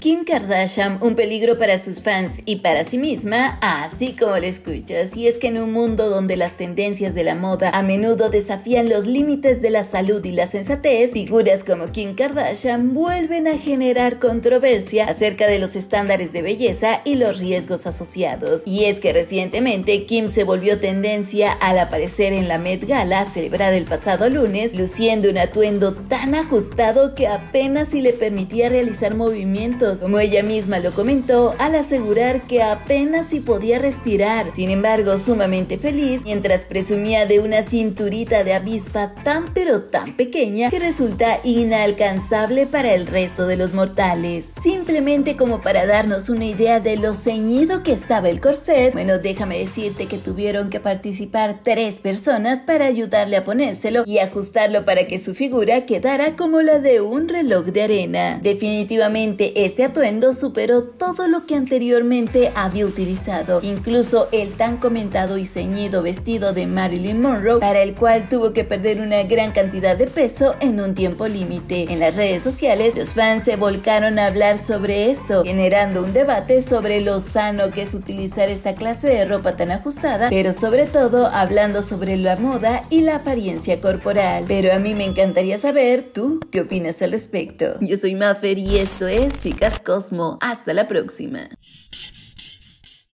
Kim Kardashian un peligro para sus fans y para sí misma, así como lo escuchas. Y es que en un mundo donde las tendencias de la moda a menudo desafían los límites de la salud y la sensatez, figuras como Kim Kardashian vuelven a generar controversia acerca de los estándares de belleza y los riesgos asociados. Y es que recientemente Kim se volvió tendencia al aparecer en la Met Gala celebrada el pasado lunes, luciendo un atuendo tan ajustado que apenas si le permitía realizar movimientos, como ella misma lo comentó al asegurar que apenas si podía respirar. Sin embargo, sumamente feliz mientras presumía de una cinturita de avispa tan pero tan pequeña que resulta inalcanzable para el resto de los mortales. Simplemente como para darnos una idea de lo ceñido que estaba el corset, bueno, déjame decirte que tuvieron que participar 3 personas para ayudarle a ponérselo y ajustarlo para que su figura quedara como la de un reloj de arena. Definitivamente este atuendo superó todo lo que anteriormente había utilizado, incluso el tan comentado y ceñido vestido de Marilyn Monroe, para el cual tuvo que perder una gran cantidad de peso en un tiempo límite. En las redes sociales, los fans se volcaron a hablar sobre esto, generando un debate sobre lo sano que es utilizar esta clase de ropa tan ajustada, pero sobre todo hablando sobre la moda y la apariencia corporal. Pero a mí me encantaría saber, ¿tú qué opinas al respecto? Yo soy Maffer y esto es Chicas Cosmo. Hasta la próxima.